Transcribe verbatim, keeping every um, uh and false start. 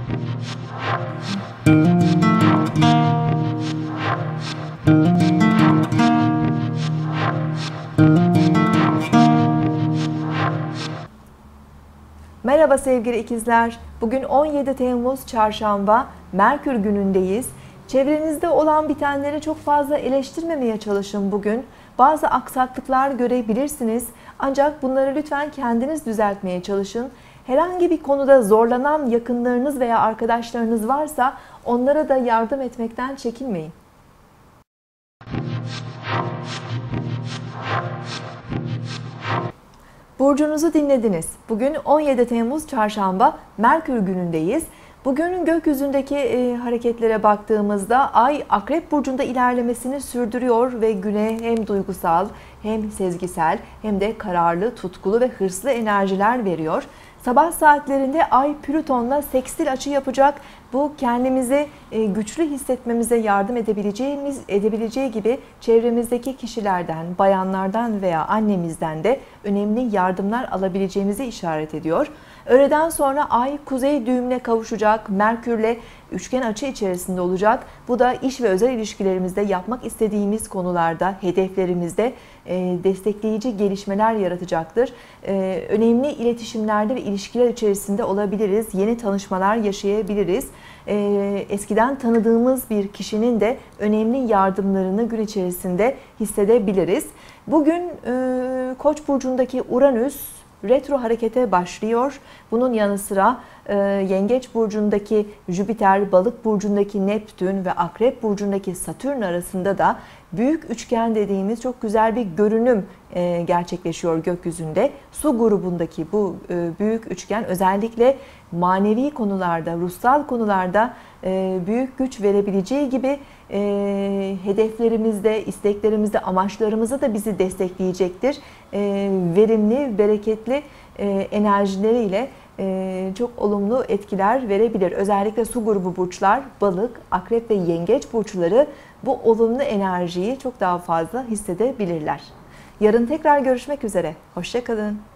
Merhaba sevgili ikizler. Bugün on yedi Temmuz Çarşamba, Merkür günündeyiz. Çevrenizde olan bitenleri çok fazla eleştirmemeye çalışın bugün. Bazı aksaklıklar görebilirsiniz. Ancak bunları lütfen kendiniz düzeltmeye çalışın. Herhangi bir konuda zorlanan yakınlarınız veya arkadaşlarınız varsa onlara da yardım etmekten çekinmeyin. Burcunuzu dinlediniz. Bugün on yedi Temmuz Çarşamba, Merkür günündeyiz. Bugün gökyüzündeki e, hareketlere baktığımızda Ay Akrep Burcu'nda ilerlemesini sürdürüyor ve güne hem duygusal hem sezgisel hem de kararlı, tutkulu ve hırslı enerjiler veriyor. Sabah saatlerinde Ay Plüton'la sekstil açı yapacak. Bu kendimizi güçlü hissetmemize yardım edebileceğimiz edebileceği gibi çevremizdeki kişilerden, bayanlardan veya annemizden de önemli yardımlar alabileceğimizi işaret ediyor. Öğleden sonra Ay kuzey düğümüne kavuşacak, Merkürle üçgen açı içerisinde olacak. Bu da iş ve özel ilişkilerimizde yapmak istediğimiz konularda, hedeflerimizde destekleyici gelişmeler yaratacaktır. Önemli iletişimlerde ve ilişkiler içerisinde olabiliriz. Yeni tanışmalar yaşayabiliriz. Eskiden tanıdığımız bir kişinin de önemli yardımlarını gün içerisinde hissedebiliriz. Bugün Koç burcundaki Uranüs retro harekete başlıyor. Bunun yanı sıra e, Yengeç burcundaki Jüpiter, Balık burcundaki Neptün ve Akrep burcundaki Satürn arasında da büyük üçgen dediğimiz çok güzel bir görünüm e, gerçekleşiyor gökyüzünde. Su grubundaki bu e, büyük üçgen özellikle manevi konularda, ruhsal konularda e, büyük güç verebileceği gibi e, hedeflerimizde, isteklerimizde, amaçlarımızda da bizi destekleyecektir. E, verimli, bereketli e, enerjileriyle e, çok olumlu etkiler verebilir. Özellikle su grubu burçlar, balık, akrep ve yengeç burçları bu olumlu enerjiyi çok daha fazla hissedebilirler. Yarın tekrar görüşmek üzere. Hoşça kalın.